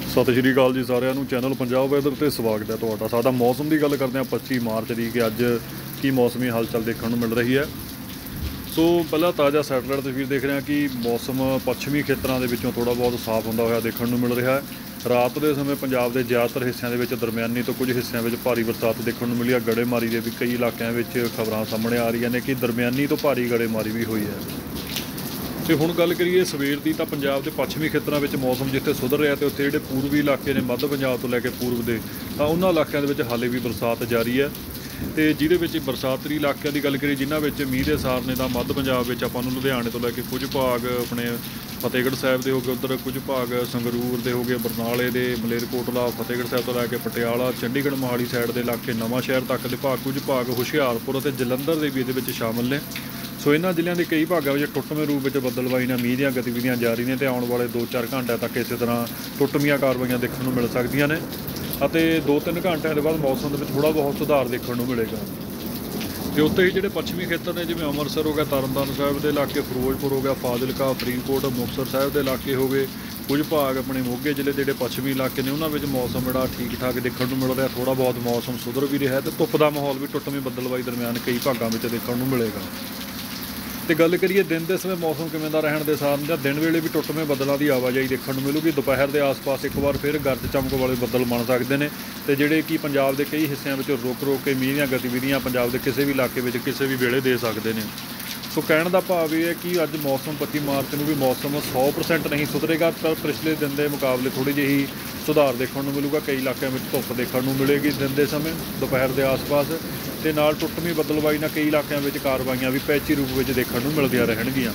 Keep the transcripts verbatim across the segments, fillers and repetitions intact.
सत श्री अकाल जी सारिਆਂ ਨੂੰ चैनल पंजाब वैदर ਤੇ ਸਵਾਗਤ ਹੈ ਤੁਹਾਡਾ। ਸਾਡਾ ਮੌਸਮ ਦੀ ਗੱਲ ਕਰਦੇ ਹਾਂ पच्ची मार्च ਦੀ कि ਅੱਜ ਕੀ ਮੌਸਮੀ ਹਲਚਲ ਦੇਖਣ ਨੂੰ ਮਿਲ ਰਹੀ ਹੈ। ਸੋ ਪਹਿਲਾਂ ਤਾਜ਼ਾ ਸੈਟਲਾਈਟ ਤਸਵੀਰ ਦੇਖ ਰਹੇ ਹਾਂ ਕਿ ਮੌਸਮ ਪੱਛਮੀ ਖੇਤਰਾਂ ਦੇ ਵਿੱਚੋਂ ਥੋੜ੍ਹਾ ਬਹੁਤ ਸਾਫ਼ ਹੁੰਦਾ ਹੋਇਆ ਦੇਖਣ ਨੂੰ ਮਿਲ ਰਿਹਾ ਹੈ। ਰਾਤ ਦੇ ਸਮੇਂ ਪੰਜਾਬ ਦੇ ਜ਼ਿਆਦਾਤਰ ਹਿੱਸਿਆਂ ਦੇ ਵਿੱਚ ਦਰਮਿਆਨੀ ਤੋਂ ਕੁਝ ਹਿੱਸਿਆਂ ਵਿੱਚ ਭਾਰੀ ਬਰਸਾਤ ਦੇਖਣ ਨੂੰ ਮਿਲੀ ਹੈ। ਗੜੇਮਾਰੀ ਦੇ ਵੀ ਕਈ ਇਲਾਕਿਆਂ ਵਿੱਚ ਖਬਰਾਂ ਸਾਹਮਣੇ ਆ ਰਹੀਆਂ ਨੇ ਕਿ ਦਰਮਿਆਨੀ ਤੋਂ ਭਾਰੀ ਗੜੇਮਾਰੀ ਵੀ ਹੋਈ ਹੈ। ਤੇ ਹੁਣ ਗੱਲ ਕਰੀਏ ਸਵੇਰ ਦੀ ਤਾਂ ਪੰਜਾਬ ਦੇ ਪੱਛਮੀ ਖੇਤਰਾਂ ਵਿੱਚ ਮੌਸਮ ਜਿੱਥੇ ਸੁਧਰ ਰਿਹਾ ਤੇ ਉੱਥੇ ਜਿਹੜੇ ਪੂਰਬੀ ਇਲਾਕੇ ਨੇ ਮੱਧ ਪੰਜਾਬ ਤੋਂ ਲੈ ਕੇ ਪੂਰਬ ਦੇ ਤਾਂ ਉਹਨਾਂ ਇਲਾਕਿਆਂ ਦੇ ਵਿੱਚ ਹਾਲੇ ਵੀ ਬਰਸਾਤ ਜਾਰੀ ਹੈ। ਤੇ ਜਿਹਦੇ ਵਿੱਚ ਬਰਸਾਤਰੀ ਇਲਾਕਿਆਂ ਦੀ ਗੱਲ ਕਰੀਏ ਜਿਨ੍ਹਾਂ ਵਿੱਚ ਮੀਂਹ ਦੇ ਸਾਰ ਨੇ ਤਾਂ ਮੱਧ ਪੰਜਾਬ ਵਿੱਚ ਆਪਾਂ ਨੂੰ ਲੁਧਿਆਣੇ ਤੋਂ ਲੈ ਕੇ ਕੁਝ ਭਾਗ ਆਪਣੇ ਫਤਿਹਗੜ੍ਹ ਸਾਹਿਬ ਦੇ ਹੋ ਗਏ, ਉੱਧਰ ਕੁਝ ਭਾਗ ਸੰਗਰੂਰ ਦੇ ਹੋ ਗਏ, ਬਰਨਾਲੇ ਦੇ, ਮਲੇਰਕੋਟਲਾ, ਫਤਿਹਗੜ੍ਹ ਸਾਹਿਬ ਤੋਂ ਲੈ ਕੇ ਪਟਿਆਲਾ, ਚੰਡੀਗੜ੍ਹ ਮੋਹਾਲੀ ਸਾਈਡ ਦੇ ਇਲਾਕੇ, ਨਵਾਂ ਸ਼ਹਿਰ ਤੱਕ ਦੇ ਭਾਗ, ਕੁਝ ਭਾਗ ਹੁਸ਼ਿਆਰਪੁਰ ਅਤੇ ਜਲੰਧਰ ਦੇ ਵੀ ਇਹਦੇ ਵਿੱਚ ਸ਼ਾਮਲ ਨੇ। ਸੋ ਇਹਨਾਂ ਜ਼ਿਲ੍ਹਿਆਂ ਦੇ ਕਈ ਭਾਗਾਂ ਵਿੱਚ ਟੁੱਟਵੇਂ ਰੂਪ ਵਿੱਚ ਬੱਦਲਬਾਈ ਨਾਲ ਮੀਂਹ ਦੀਆਂ ਗਤੀਵਿਧੀਆਂ ਜਾਰੀ ਨੇ ਤੇ ਆਉਣ ਵਾਲੇ ਦੋ ਚਾਰ ਘੰਟਿਆਂ ਤੱਕ ਇਸੇ ਤਰ੍ਹਾਂ ਟੁੱਟਵੀਆਂ ਕਾਰਵਾਈਆਂ ਦੇਖਣ ਨੂੰ ਮਿਲ ਸਕਦੀਆਂ ਨੇ ਅਤੇ ਦੋ ਤਿੰਨ ਘੰਟਿਆਂ ਦੇ ਬਾਅਦ ਮੌਸਮ ਦੇ ਵਿੱਚ ਥੋੜ੍ਹਾ ਬਹੁਤ ਸੁਧਾਰ ਦੇਖਣ ਨੂੰ ਮਿਲੇਗਾ। ਤੇ ਉੱਥੇ ਹੀ ਜਿਹੜੇ ਪੱਛਮੀ ਖੇਤਰ ਨੇ ਜਿਵੇਂ ਅੰਮ੍ਰਿਤਸਰ ਹੋ ਗਿਆ, ਤਰਨਤਾਰਨ ਸਾਹਿਬ ਦੇ ਇਲਾਕੇ, ਫਿਰੋਜ਼ਪੁਰ ਹੋ ਗਿਆ, ਫਾਜ਼ਿਲਕਾ, ਫਰੀਦਕੋਟ, ਮੁਕਤਸਰ ਸਾਹਿਬ ਦੇ ਇਲਾਕੇ ਹੋ ਗਏ, ਕੁਝ ਭਾਗ ਆਪਣੇ ਮੋਗੇ ਜ਼ਿਲ੍ਹੇ ਦੇ ਜਿਹੜੇ ਪੱਛਮੀ ਇਲਾਕੇ ਨੇ ਉਹਨਾਂ ਵਿੱਚ ਮੌਸਮ ਜਿਹੜਾ ਠੀਕ ਠਾਕ ਦੇਖਣ ਨੂੰ ਮਿਲ ਰਿਹਾ। ਥੋੜ੍ਹਾ ਬਹੁਤ ਮੌਸਮ ਸੁਧਰ ਵੀ ਰਿਹਾ ਤੇ ਧੁੱਪ ਦਾ ਮਾਹੌਲ ਵੀ ਟੁੱਟਵੀਂ ਬੱਦਲਬਾਈ ਦਰਮਿਆਨ ਕਈ ਭਾਗਾਂ ਵਿੱਚ ਦੇਖਣ ਨੂੰ ਮਿਲੇਗਾ। ਤੇ ਗੱਲ ਕਰੀਏ ਦਿਨ ਦੇ ਸਮੇਂ ਮੌਸਮ ਕਿਵੇਂ ਦਾ ਰਹਿਣ ਦੇ ਸਾਰ ਜਾਂ ਦਿਨ ਵੇਲੇ ਵੀ ਟੁੱਟਵੇਂ ਬੱਦਲਾਂ ਦੀ ਆਵਾਜਾਈ ਦੇਖਣ ਨੂੰ ਮਿਲੂਗੀ। ਦੁਪਹਿਰ ਦੇ ਆਸ-ਪਾਸ ਇੱਕ ਵਾਰ ਫਿਰ ਗਰਜ ਚਮਕ ਵਾਲੇ ਬੱਦਲ ਬਣ ਸਕਦੇ ਨੇ ਤੇ ਜਿਹੜੇ ਕਿ ਪੰਜਾਬ ਦੇ ਕਈ ਹਿੱਸਿਆਂ ਵਿੱਚ ਰੁਕ ਰੁਕ ਕੇ ਮੀਂਹ ਦੀਆਂ ਗਤੀਵਿਧੀਆਂ ਪੰਜਾਬ ਦੇ ਕਿਸੇ ਵੀ ਇਲਾਕੇ ਵਿੱਚ ਕਿਸੇ ਵੀ ਵੇਲੇ ਦੇ ਸਕਦੇ ਨੇ। ਸੋ ਕਹਿਣ ਦਾ ਭਾਵ ਇਹ ਹੈ ਕਿ ਅੱਜ ਮੌਸਮ ਪੱਚੀ ਮਾਰਚ ਨੂੰ ਵੀ ਮੌਸਮ ਸੌ ਪ੍ਰਸੈਂਟ ਨਹੀਂ ਸੁਧਰੇਗਾ ਪਰ ਪਿਛਲੇ ਦਿਨ ਦੇ ਮੁਕਾਬਲੇ ਥੋੜ੍ਹੀ ਜਿਹੀ ਸੁਧਾਰ ਦੇਖਣ ਨੂੰ ਮਿਲੂਗਾ। ਕਈ ਇਲਾਕਿਆਂ ਵਿੱਚ ਧੁੱਪ ਦੇਖਣ ਨੂੰ ਮਿਲੇਗੀ ਦਿਨ ਦੇ ਸਮੇਂ ਦੁਪਹਿਰ ਦੇ ਆਸ-ਪਾਸ ਤੇ ਨਾਲ ਟੁੱਟਵੀਂ ਬੱਦਲਬਾਈ ਨਾਲ ਕਈ ਇਲਾਕਿਆਂ ਵਿੱਚ ਕਾਰਵਾਈਆਂ ਵੀ ਪੈਚੀ ਰੂਪ ਵਿੱਚ ਦੇਖਣ ਨੂੰ ਮਿਲਦੀਆਂ ਰਹਿਣਗੀਆਂ।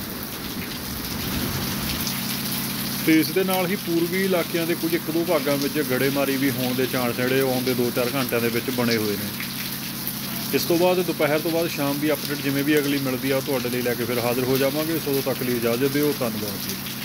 ਤੇ ਇਸ ਦੇ ਨਾਲ ਹੀ ਪੂਰਬੀ ਇਲਾਕਿਆਂ ਦੇ ਕੁਝ ਇੱਕ ਦੋ ਭਾਗਾਂ ਵਿੱਚ ਗੜੇਮਾਰੀ ਵੀ ਹੋਣ ਦੇ ਚਾਂਸ ਜਿਹੜੇ ਆਉਣ ਦੇ ਦੋ ਚਾਰ ਘੰਟਿਆਂ ਦੇ ਵਿੱਚ ਬਣੇ ਹੋਏ ਨੇ। ਇਸ ਤੋਂ ਬਾਅਦ ਦੁਪਹਿਰ ਤੋਂ ਬਾਅਦ ਸ਼ਾਮ ਦੀ ਅਪਡੇਟ ਜਿਵੇਂ ਵੀ ਅਗਲੀ ਮਿਲਦੀ ਆ ਉਹ ਤੁਹਾਡੇ ਲਈ ਲੈ ਕੇ ਫਿਰ ਹਾਜ਼ਰ ਹੋ ਜਾਵਾਂਗੇ। ਸੋ ਉਦੋਂ ਤੱਕ ਲਈ ਇਜਾਜ਼ਤ ਦਿਓ। ਧੰਨਵਾਦ ਜੀ।